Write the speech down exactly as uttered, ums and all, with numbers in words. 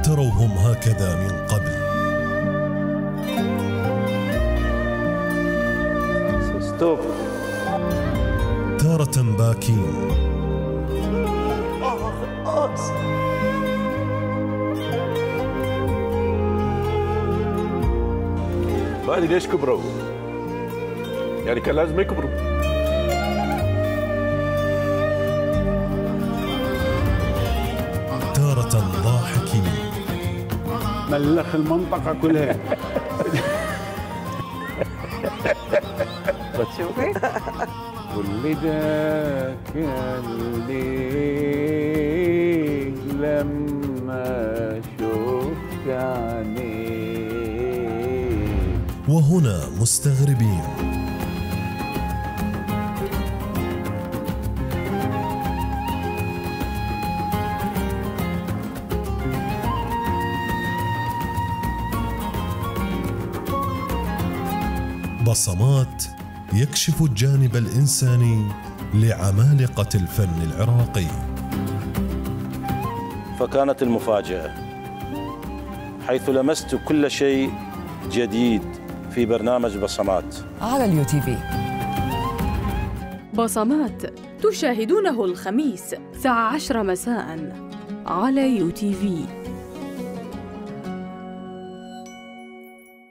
تروهم هكذا من قبل. ستوب. تارة باكين، هذه ليش كبروا؟ يعني كان لازم يكبروا. تارة ضاحكين، ملخ المنطقة كلها. بتشوفي؟ واللي ذاك الليل لما شفت عينيك. وهنا مستغربين. بصمات يكشف الجانب الإنساني لعمالقة الفن العراقي. فكانت المفاجأة حيث لمست كل شيء جديد في برنامج بصمات على اليو تي في. بصمات تشاهدونه الخميس الساعة عشرة مساء على يو تي في.